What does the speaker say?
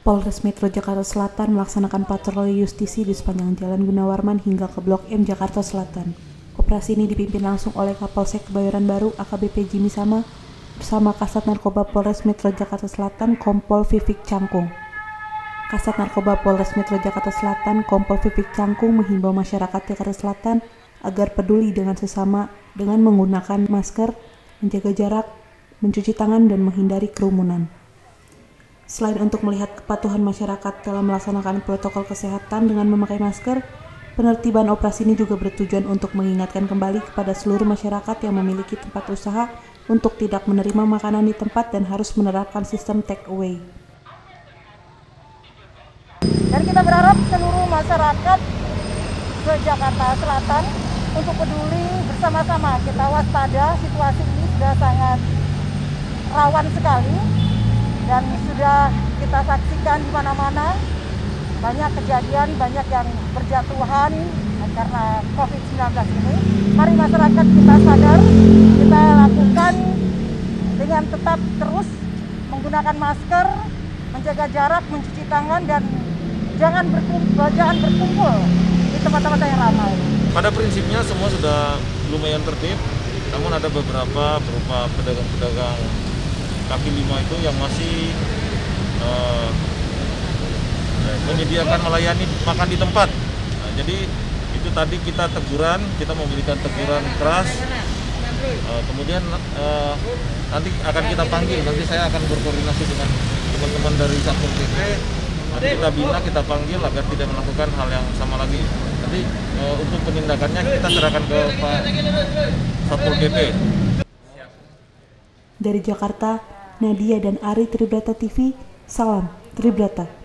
Polres Metro Jakarta Selatan melaksanakan patroli justisi di sepanjang Jalan Gunawarman hingga ke Blok M Jakarta Selatan. Operasi ini dipimpin langsung oleh Kapolsek Kebayoran Baru AKBP Jimmy Sama bersama Kasat Narkoba Polres Metro Jakarta Selatan Kompol Vivik Cangkung. Kasat Narkoba Polres Metro Jakarta Selatan Kompol Vivik Cangkung menghimbau masyarakat Jakarta Selatan agar peduli dengan sesama dengan menggunakan masker, menjaga jarak, mencuci tangan, dan menghindari kerumunan. Selain untuk melihat kepatuhan masyarakat dalam melaksanakan protokol kesehatan dengan memakai masker, penertiban operasi ini juga bertujuan untuk mengingatkan kembali kepada seluruh masyarakat yang memiliki tempat usaha untuk tidak menerima makanan di tempat dan harus menerapkan sistem take away. Dan kita berharap seluruh masyarakat Jakarta Selatan untuk peduli bersama-sama. Kita waspada, situasi ini sudah sangat rawan sekali. Dan sudah kita saksikan di mana-mana banyak kejadian, banyak yang berjatuhan karena COVID-19 ini. Mari masyarakat kita sadar, kita lakukan dengan tetap terus menggunakan masker, menjaga jarak, mencuci tangan, dan jangan berkumpul di tempat-tempat yang ramai. Pada prinsipnya semua sudah lumayan tertib, namun ada beberapa berupa pedagang-pedagang kaki lima itu yang masih menyediakan melayani makan di tempat. Nah, jadi itu tadi kita memberikan teguran keras. Kemudian nanti akan kita panggil, nanti saya akan berkoordinasi dengan teman-teman dari Satpol PP. Nanti kita bina, kita panggil agar tidak melakukan hal yang sama lagi. Nanti untuk penindakannya kita serahkan ke Pak Satpol PP. Dari Jakarta, Nadia dan Ari Tribrata TV, salam Tribrata.